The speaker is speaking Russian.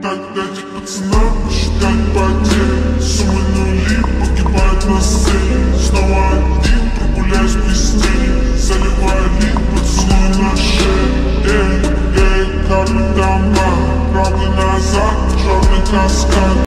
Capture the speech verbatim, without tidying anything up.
так дать пацанам посчитать потери. Суммы нули погибают на сцене. Снова один, прогуляюсь без тени. Заливали поцелуй на шее. Эй, эй, капли дома, правда назад, черный каскад.